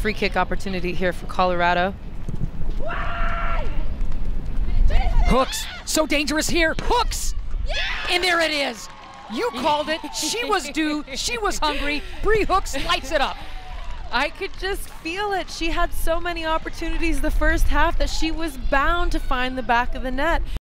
free kick opportunity here for Colorado. Hooks, so dangerous here. Hooks! And there it is. You called it. She was due. She was hungry. Brie Hooks lights it up. I could just feel it. She had so many opportunities the first half that she was bound to find the back of the net.